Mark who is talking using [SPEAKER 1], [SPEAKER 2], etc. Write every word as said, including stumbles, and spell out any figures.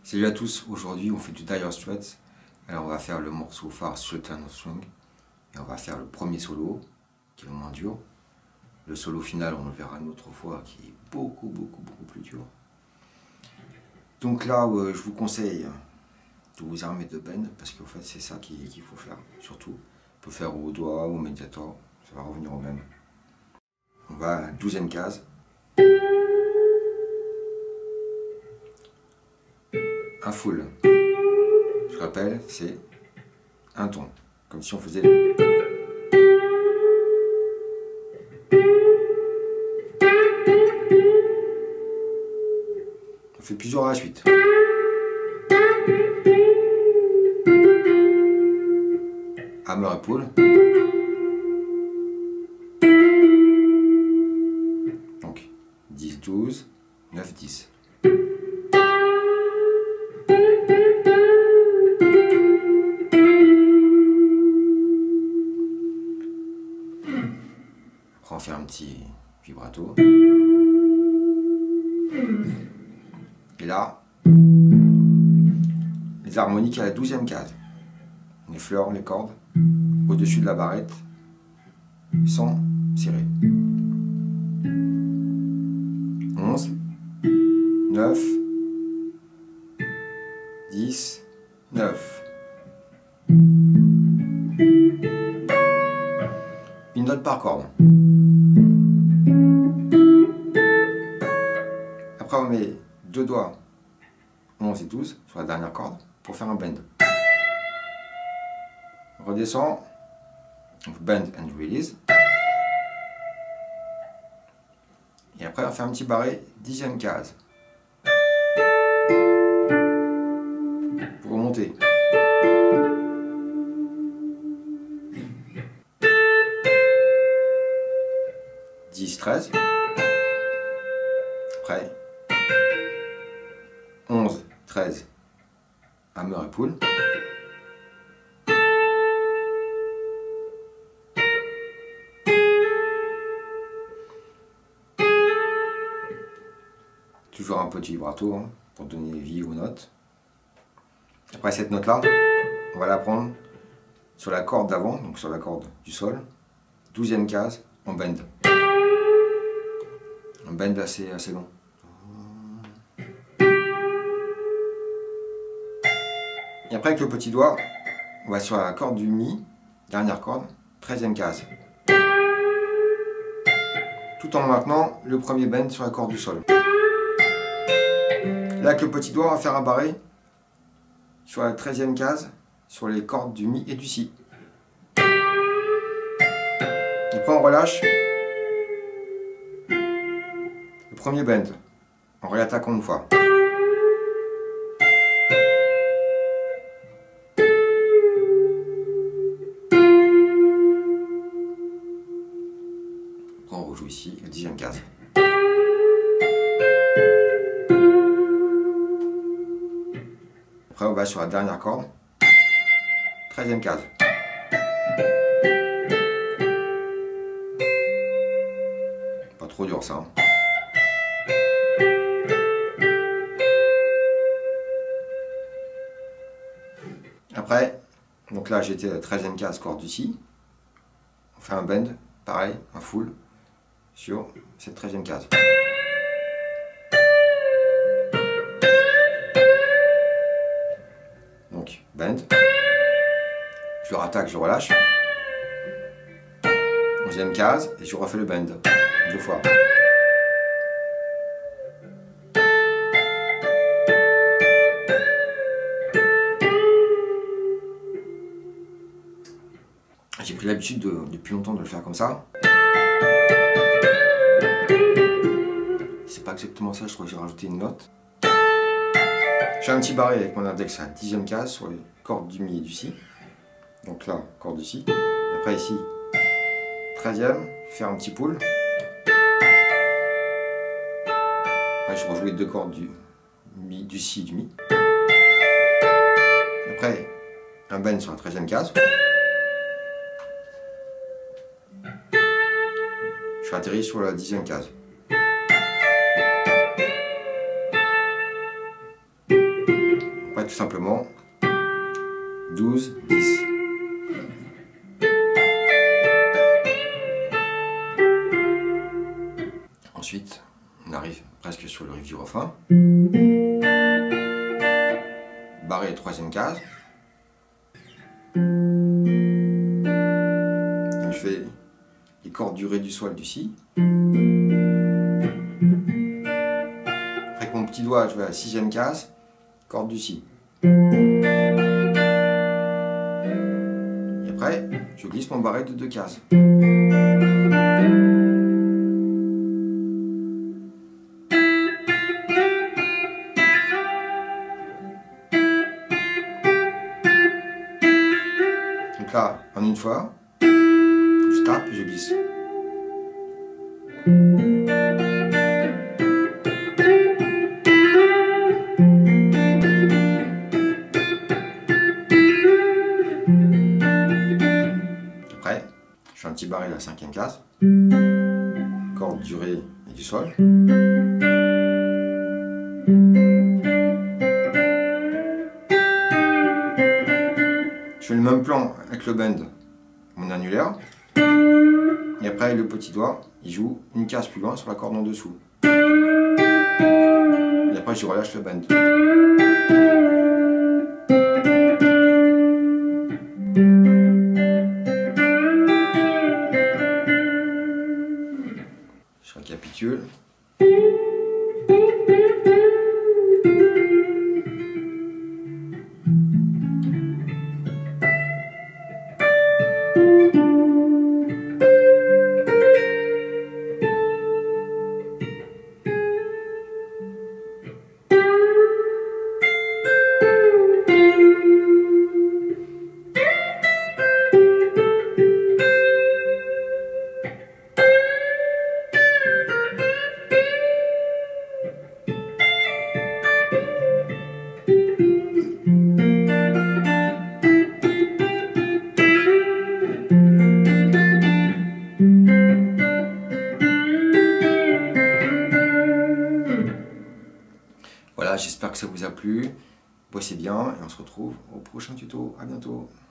[SPEAKER 1] Salut à tous, aujourd'hui on fait du Dire Straits. Alors on va faire le morceau phare Sultan of Swing. Et on va faire le premier solo, qui est le moins dur. Le solo final, on le verra une autre fois, qui est beaucoup, beaucoup, beaucoup plus dur. Donc là, euh, je vous conseille de vous armer de bend, parce qu'en fait c'est ça qu'il qu'il faut faire, surtout. On peut faire au doigt, au médiator, ça va revenir au même. On va à la douzième case. Un full. Je rappelle, c'est un ton, comme si on faisait... On fait plusieurs à la suite. Hammer et pull. Donc dix, douze, neuf, dix. Après on fait un petit vibrato. Et là, les harmoniques à la douzième case. Les fleurs, les cordes, au-dessus de la barrette, sans serrer. onze, neuf, dix, neuf. Une note par corde. Après on met deux doigts, onze et douze, sur la dernière corde, pour faire un bend. On redescend, bend and release. Et après on fait un petit barré, dixième case. Pour remonter. dix, treize. Après, onze, treize, hammer et pull. Toujours un petit vibrato hein, pour donner vie aux notes. Après cette note là, on va la prendre sur la corde d'avant, donc sur la corde du sol, douzième case, en bend. Un bend assez, assez long. Et après avec le petit doigt, on va sur la corde du mi, dernière corde, treizième case. Tout en maintenant le premier bend sur la corde du sol. Là avec le petit doigt, on va faire un barré sur la treizième case, sur les cordes du mi et du si. Après on relâche le premier bend en réattaquant une fois. Après on rejoue ici la dixième case. Après on va sur la dernière corde, treizième case. Pas trop dur ça. Hein. Après, donc là j'étais à la treizième case, corde du si. On fait un bend, pareil, un full, sur cette treizième case. Donc, bend. Je le rattaque, je relâche. onzième case, et je refais le bend, deux fois. J'ai pris l'habitude de, depuis longtemps de le faire comme ça. C'est pas exactement ça, je crois que j'ai rajouté une note. J'ai un petit barré avec mon index à dixième case sur les cordes du mi et du si. Donc là, corde du si. Après ici, treizième, faire un petit pull. Après je rejoue les deux cordes du, mi, du si et du mi. Après, un bend sur la treizième case. Je atterris sur la dixième case. tout simplement douze, dix. Ensuite, on arrive presque sur le riff du refrain. Barré et troisième case. Donc, je fais les cordes du ré, du sol, du si. Avec mon petit doigt, je vais à la sixième case, corde du si. Et après, je glisse mon barré de deux cases. Donc là, en une fois, je tape et je glisse. Après, je fais un petit barré à la cinquième case, corde du ré et du sol. Je fais le même plan avec le bend, mon annulaire. Et après, le petit doigt, il joue une case plus loin sur la corde en dessous. Et après, je relâche le bend. Je récapitule. Voilà, j'espère que ça vous a plu. Bossez bien et on se retrouve au prochain tuto. À bientôt.